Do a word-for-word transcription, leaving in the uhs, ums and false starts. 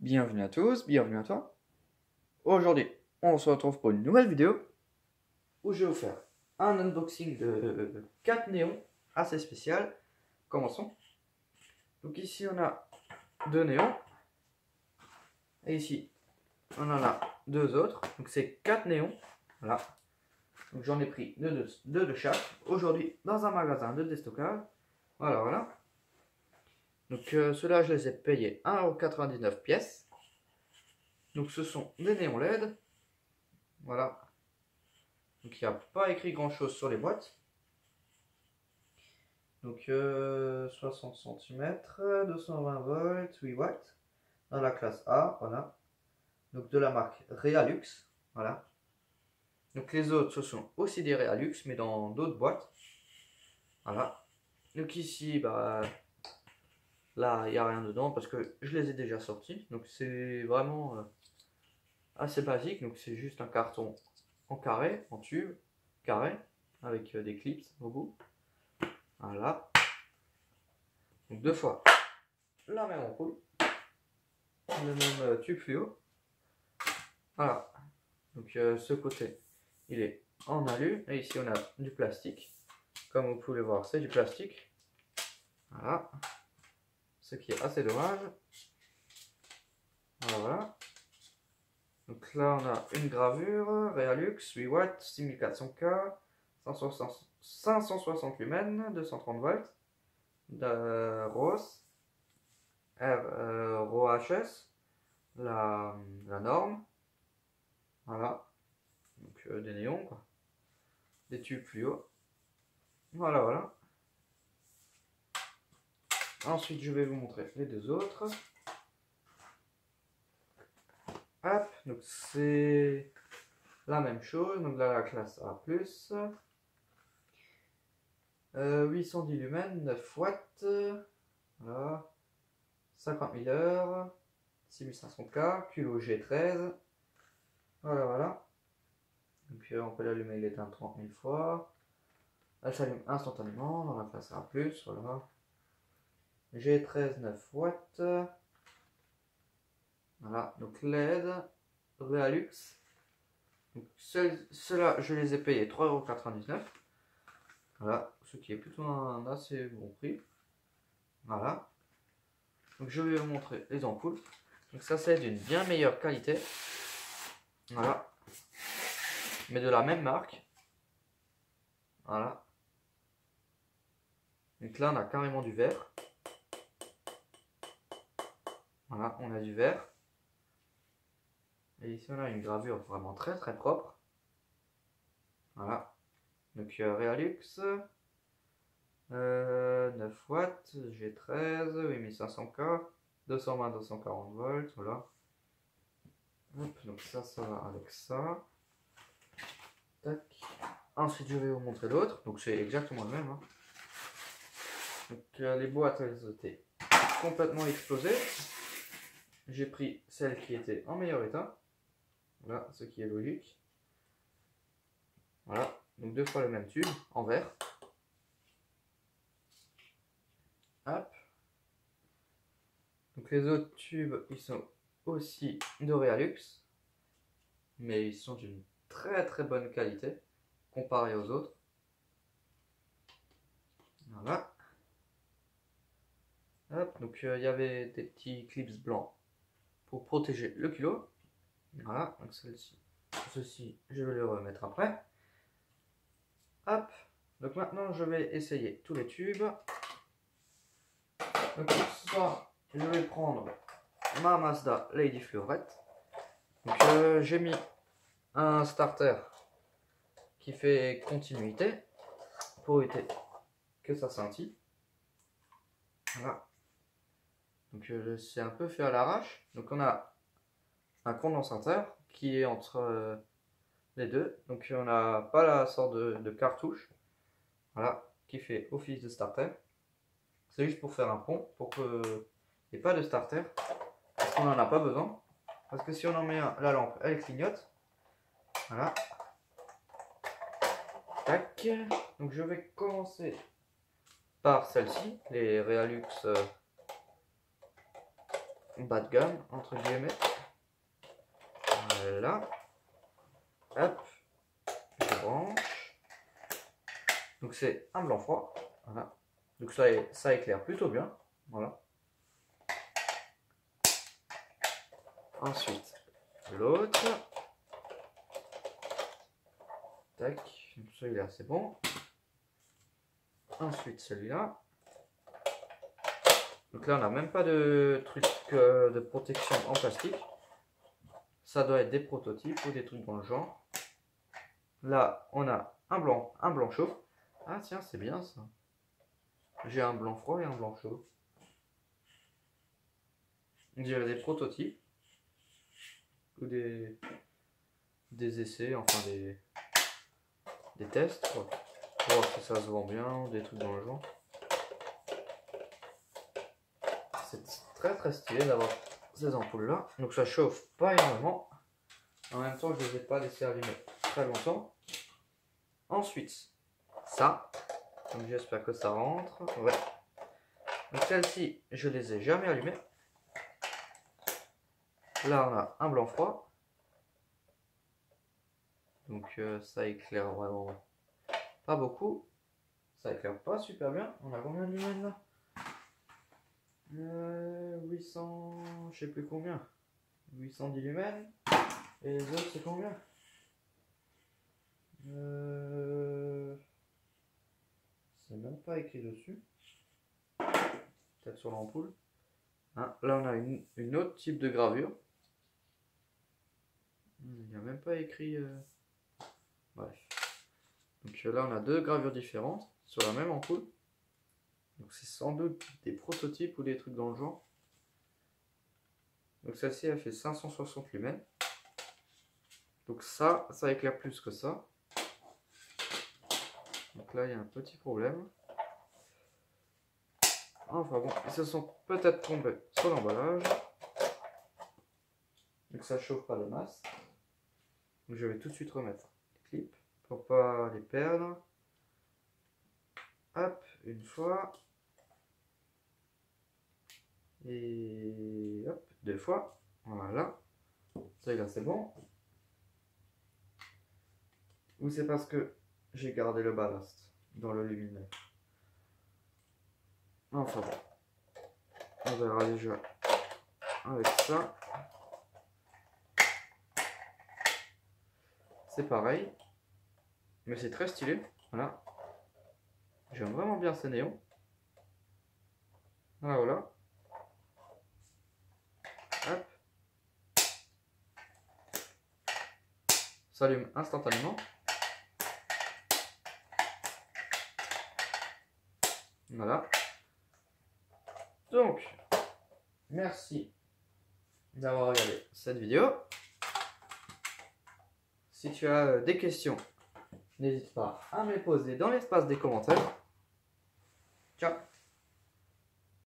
Bienvenue à tous, bienvenue à toi. Aujourd'hui, on se retrouve pour une nouvelle vidéo où je vais vous faire un unboxing de quatre néons assez spécial. Commençons. Donc ici on a deux néons et ici on en a deux autres. Donc c'est quatre néons. Voilà. Donc j'en ai pris deux de, deux de chaque aujourd'hui dans un magasin de déstockage. Voilà, voilà. Donc euh, ceux-là je les ai payés un euro quatre-vingt-dix-neuf pièces. Donc ce sont des néons L E D. Voilà. Donc il n'y a pas écrit grand chose sur les boîtes. Donc euh, soixante centimètres, deux cent vingt volts, huit watts. Dans la classe A, voilà. Donc de la marque Realux. Voilà. Donc les autres, ce sont aussi des Realux, mais dans d'autres boîtes. Voilà. Donc ici, bah là, il n'y a rien dedans parce que je les ai déjà sortis. Donc c'est vraiment euh, assez basique. Donc c'est juste un carton en carré, en tube, carré, avec euh, des clips au bout. Voilà. Donc deux fois la même ampoule, le même euh, tube fluo. Voilà. Donc euh, ce côté, il est en alu. Et ici on a du plastique. Comme vous pouvez voir, c'est du plastique. Voilà. Ce qui est assez dommage. Voilà, voilà. Donc là on a une gravure, Realux, huit watts, six mille quatre cents K, cinq cent soixante lumens, deux cent trente volts, de ROS, R, euh, R O H S, la, la norme. Voilà. Donc euh, des néons, quoi. Des tubes fluo. Voilà, voilà. Ensuite, je vais vous montrer les deux autres. Hop, donc c'est la même chose. Donc là, la classe A plus. Euh, huit cent dix lumens, neuf watts. Voilà. cinquante mille heures. six mille cinq cents K. Culot G treize. Voilà, voilà. Donc euh, on peut l'allumer, il éteint trente mille fois. Elle s'allume instantanément dans la classe A plus. Voilà. G treize, neuf watts. Voilà, donc L E D, Realux. Ceux-là, je les ai payés trois euros quatre-vingt-dix-neuf. Voilà, ce qui est plutôt un assez bon prix. Voilà. Donc je vais vous montrer les ampoules. Donc ça, c'est d'une bien meilleure qualité. Voilà. Mais de la même marque. Voilà. Donc là, on a carrément du vert. Voilà, on a du vert. Et ici, on a une gravure vraiment très très propre. Voilà. Donc euh, Realux. Euh, neuf watts, G treize, huit mille cinq cents K, deux cent vingt, deux cent quarante volts, voilà. Hop, donc ça, ça va avec ça. Tac. Ensuite, je vais vous montrer l'autre. Donc c'est exactement le même. Hein. Donc euh, les boîtes, elles étaient complètement explosées. J'ai pris celle qui était en meilleur état. Voilà, ce qui est logique. Voilà, donc deux fois le même tube, en verre. Hop. Donc les autres tubes, ils sont aussi de Realux. Mais ils sont d'une très très bonne qualité, comparé aux autres. Voilà. Hop, donc il euh, y avait des petits clips blancs pour protéger le kilo. Voilà, donc celle-ci, ceci, je vais le remettre après. Hop, donc maintenant je vais essayer tous les tubes. Donc pour ça, je vais prendre ma Mazda Lady Fleurette. Donc euh, j'ai mis un starter qui fait continuité pour éviter que ça scintille. Voilà. Donc euh, c'est un peu fait à l'arrache. Donc on a un condensateur qui est entre euh, les deux. Donc on n'a pas la sorte de, de cartouche. Voilà, qui fait office de starter. C'est juste pour faire un pont, pour qu'il n'y ait pas de starter. Parce qu'on n'en a pas besoin. Parce que si on en met un, la lampe, elle clignote. Voilà. Tac. Donc je vais commencer par celle-ci, les Realux euh, bas de gamme, entre guillemets. Voilà. Hop. Je branche. Donc c'est un blanc froid. Voilà. Donc ça, ça éclaire plutôt bien. Voilà. Ensuite, l'autre. Tac. Celui-là, c'est bon. Ensuite, celui-là. Donc là, on n'a même pas de truc euh, de protection en plastique. Ça doit être des prototypes ou des trucs dans le genre. Là, on a un blanc, un blanc chaud. Ah tiens, c'est bien ça. J'ai un blanc froid et un blanc chaud. On dirait des prototypes. Ou des, des essais, enfin des, des tests, quoi. Pour voir si ça se vend bien, des trucs dans le genre. C'est très très stylé d'avoir ces ampoules là. Donc ça chauffe pas énormément. En même temps, je ne les ai pas laissés allumer très longtemps. Ensuite, ça. Donc j'espère que ça rentre. Ouais. Donc celles-ci, je les ai jamais allumées. Là, on a un blanc froid. Donc euh, ça éclaire vraiment pas beaucoup. Ça éclaire pas super bien. On a combien de lumens là? euh, huit cents, je sais plus combien. huit cent dix lumens. Et les autres, c'est combien? euh... C'est même pas écrit dessus. Peut-être sur l'ampoule. Hein, là, on a une, une autre type de gravure. Il n'y a même pas écrit... Euh... Bref. Donc là, on a deux gravures différentes sur la même ampoule. Donc c'est sans doute des prototypes ou des trucs dans le genre. Donc celle-ci, elle fait cinq cent soixante lumens. Donc ça, ça éclaire plus que ça. Donc là, il y a un petit problème. Enfin bon, ils se sont peut-être trompés sur l'emballage. Donc ça chauffe pas de masse. Donc je vais tout de suite remettre les clips pour pas les perdre. Hop, une fois. Et hop, deux fois. Voilà. Ça là c'est bon. Ou c'est parce que j'ai gardé le ballast dans le luminaire. Enfin bon. On verra déjà avec ça. C'est pareil. Mais c'est très stylé. Voilà. J'aime vraiment bien ces néons. Voilà, voilà. Hop. Ça allume instantanément. Voilà. Donc, merci d'avoir regardé cette vidéo. Si tu as des questions, n'hésite pas à me les poser dans l'espace des commentaires. Ciao!